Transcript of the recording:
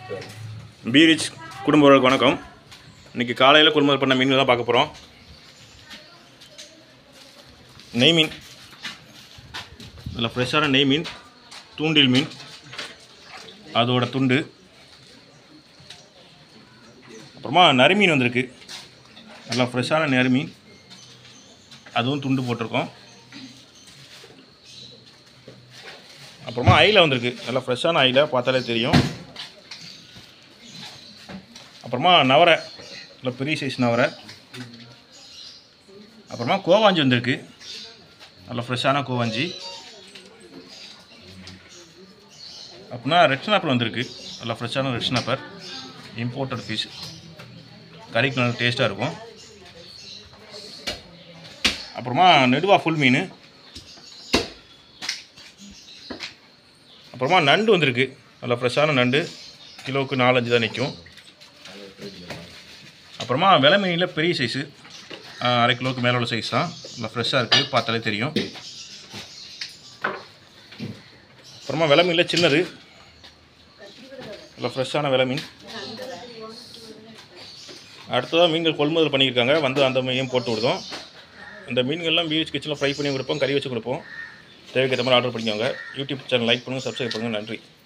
பீரிச் குடும்பங்களுக்கு வணக்கம். இன்றைக்கி காலையில் கொள்முதல் பண்ண மீன்கள் தான் பார்க்க போகிறோம். நெய் மீன், இதில் ஃப்ரெஷ்ஷான நெய் மீன், தூண்டில் மீன், அதோட துண்டு, அப்புறமா நறுமீன் வந்திருக்கு. நல்லா ஃப்ரெஷ்ஷான நறுமீன், அதுவும் துண்டு போட்டிருக்கோம். அப்புறமா ஐல வந்திருக்கு. நல்லா ஃப்ரெஷ்ஷான ஐல, பார்த்தாலே தெரியும். அப்புறமா நவரை, நல்லா பெரிய சைஸ் நவரை. அப்புறமா கோவாஞ்சி வந்திருக்கு. நல்லா ஃப்ரெஷ்ஷான கோவாஞ்சி. அப்புறமா ரெட் ஸ்னாப்பர் வந்திருக்கு. நல்லா ஃப்ரெஷ்ஷான ரெட் ஸ்னாப்பர், இம்போர்ட்டட் ஃபிஷ். கறிக்கு நல்லா டேஸ்ட்டாக இருக்கும். அப்புறமா நெடுவா ஃபுல் மீன். அப்புறமா நண்டு வந்திருக்கு. நல்லா ஃப்ரெஷ்ஷான நண்டு, கிலோவுக்கு 4-5 தான் நிற்கும். அப்புறமா வெலை மீனில் பெரிய சைஸு, 1/2 கிலோவுக்கு மேலே உள்ள சைஸ் தான். நல்லா ஃப்ரெஷ்ஷாக இருக்குது, பார்த்தாலே தெரியும். அப்புறமா வெலை மீனில் சின்னது, நல்லா ஃப்ரெஷ்ஷான வெலை மீன். அடுத்ததாக மீன்கள் கொள்முதல் பண்ணியிருக்காங்க, வந்து அந்த மீனையும் போட்டு விடுதோம். அந்த மீன்கள்லாம் பீச் கிச்சனில் ஃப்ரை பண்ணி கொடுப்போம், கறி வச்சு கொடுப்போம். தேவைக்கேற்ற மாதிரி ஆர்டர் பண்ணிக்கோங்க. யூடியூப் சேனல் லைக் பண்ணுங்கள், சப்ஸ்கிரைப் பண்ணுங்கள். நன்றி.